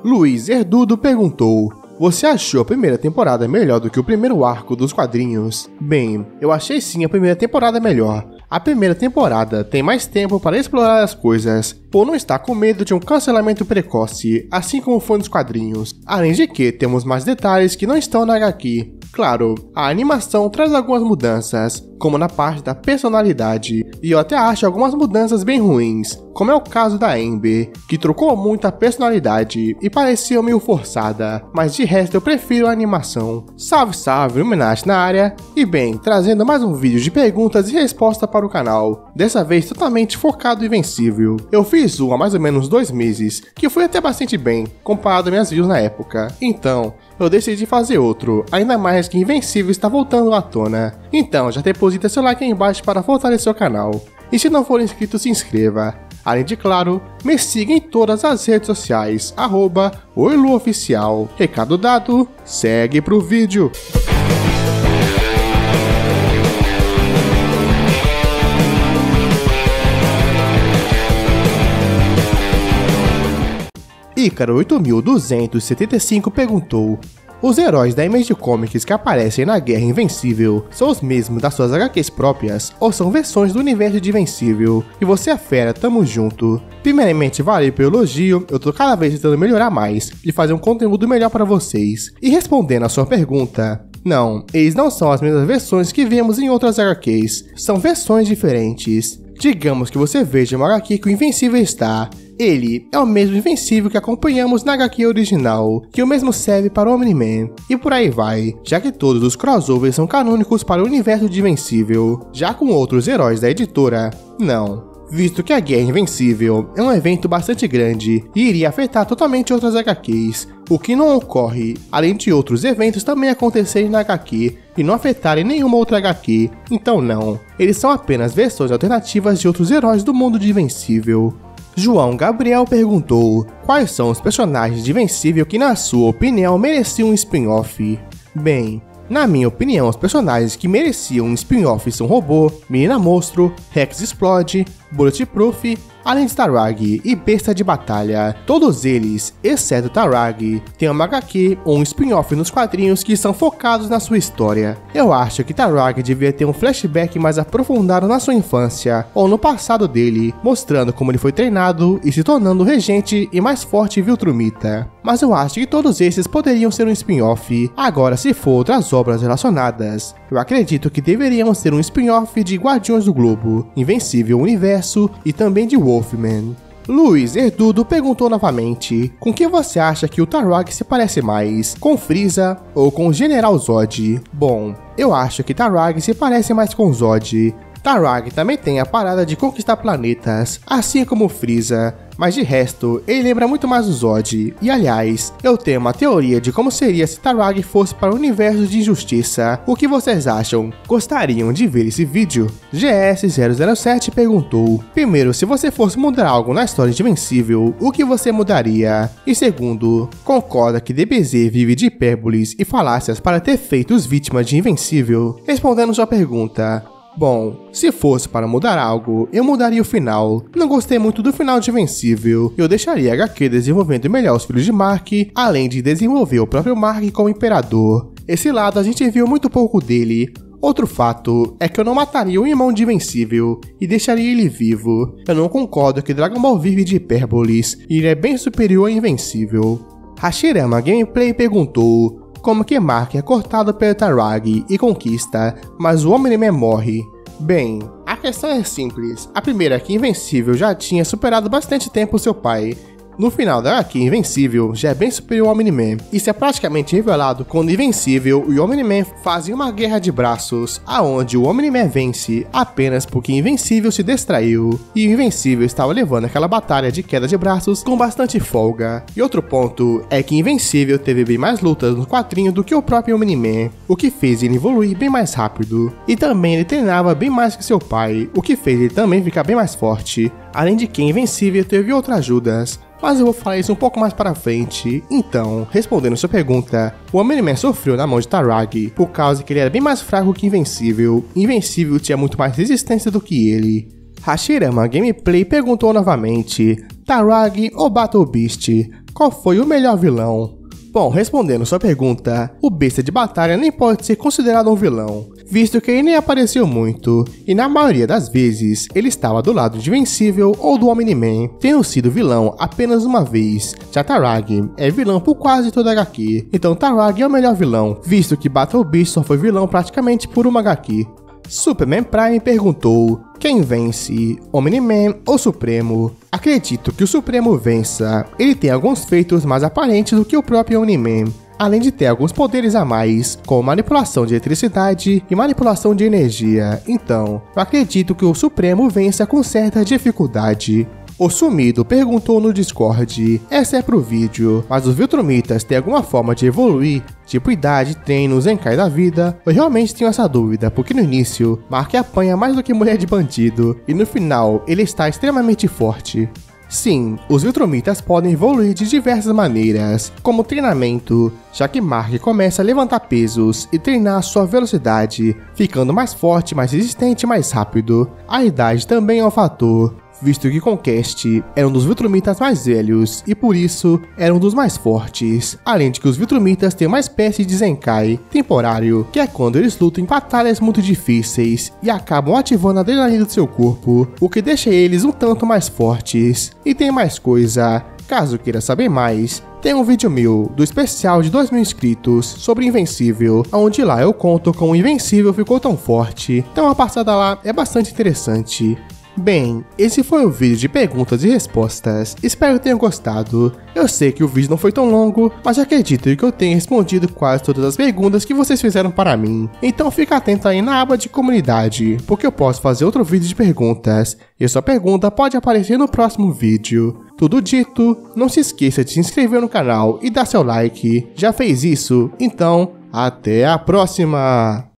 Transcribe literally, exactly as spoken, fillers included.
Luiz Erdudo perguntou: você achou a primeira temporada melhor do que o primeiro arco dos quadrinhos? Bem, eu achei sim a primeira temporada melhor. A primeira temporada tem mais tempo para explorar as coisas, por não estar com medo de um cancelamento precoce, assim como foi nos quadrinhos. Além de que temos mais detalhes que não estão na agá quê. Claro, a animação traz algumas mudanças, como na parte da personalidade, e eu até acho algumas mudanças bem ruins, como é o caso da Amber, que trocou muito a personalidade e parecia meio forçada, mas de resto eu prefiro a animação. Salve salve, Illuminati na área, e bem, trazendo mais um vídeo de perguntas e respostas para o canal, dessa vez totalmente focado em Invencível. Eu fiz um há mais ou menos dois meses, que foi até bastante bem, comparado a minhas views na época, então eu decidi fazer outro, ainda mais que Invencível está voltando à tona. Então já deposita seu like aí embaixo para fortalecer o canal. E se não for inscrito, se inscreva. Além de, claro, me siga em todas as redes sociais, arroba oiluoficial. Recado dado, segue pro vídeo. Ícaro oito mil duzentos e setenta e cinco perguntou: os heróis da Image Comics que aparecem na Guerra Invencível são os mesmos das suas agá quês próprias ou são versões do universo de Invencível? E você é fera, tamo junto. Primeiramente, valeu pelo elogio, eu tô cada vez tentando melhorar mais e fazer um conteúdo melhor para vocês. E respondendo a sua pergunta, não, eles não são as mesmas versões que vemos em outras agá quês, são versões diferentes. Digamos que você veja uma agá quê que o Invencível está. Ele é o mesmo Invencível que acompanhamos na agá quê original, que o mesmo serve para o Omni-Man, e por aí vai, já que todos os crossovers são canônicos para o universo de Invencível. Já com outros heróis da editora, não, visto que a Guerra Invencível é um evento bastante grande e iria afetar totalmente outras agá quês, o que não ocorre, além de outros eventos também acontecerem na agá quê e não afetarem nenhuma outra agá quê, então não, eles são apenas versões alternativas de outros heróis do mundo de Invencível. João Gabriel perguntou: quais são os personagens de Invencível que na sua opinião mereciam um spin-off? Bem, na minha opinião, os personagens que mereciam um spin-off são Robô, Menina Monstro, Rex Explode, Bulletproof, além de Tarrag e Besta de Batalha. Todos eles, exceto Tarrag, têm uma agá quê ou um spin-off nos quadrinhos que são focados na sua história. Eu acho que Tarrag devia ter um flashback mais aprofundado na sua infância ou no passado dele, mostrando como ele foi treinado e se tornando regente e mais forte Viltrumita. Mas eu acho que todos esses poderiam ser um spin-off. Agora, se for outras obras relacionadas, eu acredito que deveriam ser um spin-off de Guardiões do Globo, Invencível Universo e também de Wolfman. Luiz Erdudo perguntou novamente: com que você acha que o Tarrag se parece mais, com Frieza ou com o General Zod? Bom, eu acho que Tarrag se parece mais com Zod. Tarrag também tem a parada de conquistar planetas, assim como Frieza, mas de resto, ele lembra muito mais o Zod. E aliás, eu tenho uma teoria de como seria se Tarrag fosse para o universo de Injustiça. O que vocês acham? Gostariam de ver esse vídeo? G S zero zero sete perguntou: primeiro, se você fosse mudar algo na história de Invencível, o que você mudaria? E segundo, concorda que D B Z vive de hipérboles e falácias para ter feito os vítimas de Invencível? Respondendo sua pergunta, bom, se fosse para mudar algo, eu mudaria o final. Não gostei muito do final de Invencível. Eu deixaria a agá quê desenvolvendo melhor os filhos de Mark, além de desenvolver o próprio Mark como imperador. Esse lado a gente viu muito pouco dele. Outro fato é que eu não mataria o irmão de Invencível e deixaria ele vivo. Eu não concordo que Dragon Ball vive de hipérboles e ele é bem superior a Invencível. Hashirama Gameplay perguntou: como que Mark é cortado pelo Tarrag e conquista, mas o Omni-Man morre? Bem, a questão é simples. A primeira é que Invencível já tinha superado bastante tempo seu pai. No final da agá quê, Invencível já é bem superior ao Omni-Man. Isso é praticamente revelado quando Invencível e o Omni-Man fazem uma guerra de braços, aonde o Omni-Man vence apenas porque Invencível se distraiu, e o Invencível estava levando aquela batalha de queda de braços com bastante folga. E outro ponto é que Invencível teve bem mais lutas no quadrinho do que o próprio Omni-Man, o que fez ele evoluir bem mais rápido. E também ele treinava bem mais que seu pai, o que fez ele também ficar bem mais forte. Além de que Invencível teve outras ajudas, mas eu vou falar isso um pouco mais para frente. Então, respondendo sua pergunta, o Omni-Man sofreu na mão de Tarrag por causa que ele era bem mais fraco que Invencível. Invencível tinha muito mais resistência do que ele. Hashirama Gameplay perguntou novamente: Tarrag ou Battle Beast? qual foi o melhor vilão? Bom, respondendo sua pergunta, o Besta de Batalha nem pode ser considerado um vilão, visto que ele nem apareceu muito, e na maioria das vezes, ele estava do lado de Invencível ou do Omni-Man, tendo sido vilão apenas uma vez. Já Tarrag é vilão por quase toda a H Q, então Tarrag é o melhor vilão, visto que Battle Beast só foi vilão praticamente por uma H Q. Superman Prime perguntou: quem vence, Omni-Man ou Supremo? Acredito que o Supremo vença, ele tem alguns feitos mais aparentes do que o próprio Omni-Man, além de ter alguns poderes a mais, como manipulação de eletricidade e manipulação de energia, então eu acredito que o Supremo vença com certa dificuldade. O Sumido perguntou no Discord: essa é pro vídeo, mas os Viltrumitas têm alguma forma de evoluir? Tipo idade, treino, Zenkai da vida? Eu realmente tenho essa dúvida, porque no início, Mark apanha mais do que mulher de bandido, e no final, ele está extremamente forte. Sim, os Viltrumitas podem evoluir de diversas maneiras, como treinamento, já que Mark começa a levantar pesos e treinar sua velocidade, ficando mais forte, mais resistente e mais rápido. A idade também é um fator, visto que Conquest era um dos Viltrumitas mais velhos e por isso era um dos mais fortes, além de que os Viltrumitas têm uma espécie de Zenkai temporário, que é quando eles lutam em batalhas muito difíceis e acabam ativando a adrenalina do seu corpo, o que deixa eles um tanto mais fortes. E tem mais coisa, caso queira saber mais, tem um vídeo meu, do especial de dois mil inscritos, sobre Invencível, onde lá eu conto como o Invencível ficou tão forte, então a passada lá é bastante interessante. Bem, esse foi o vídeo de perguntas e respostas, espero que tenham gostado. Eu sei que o vídeo não foi tão longo, mas acredito que eu tenha respondido quase todas as perguntas que vocês fizeram para mim. Então fica atento aí na aba de comunidade, porque eu posso fazer outro vídeo de perguntas, e sua pergunta pode aparecer no próximo vídeo. Tudo dito, não se esqueça de se inscrever no canal e dar seu like. Já fez isso? Então, até a próxima!